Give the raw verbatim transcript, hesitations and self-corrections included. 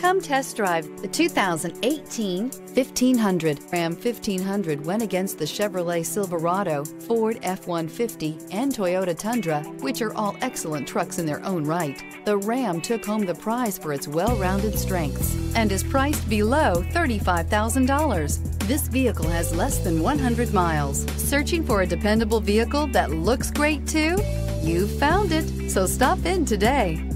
Come test drive the two thousand eighteen fifteen hundred. Ram fifteen hundred went against the Chevrolet Silverado, Ford F one fifty, and Toyota Tundra, which are all excellent trucks in their own right. The Ram took home the prize for its well-rounded strengths and is priced below thirty-five thousand dollars. This vehicle has less than one hundred miles. Searching for a dependable vehicle that looks great too? You've found it, so stop in today.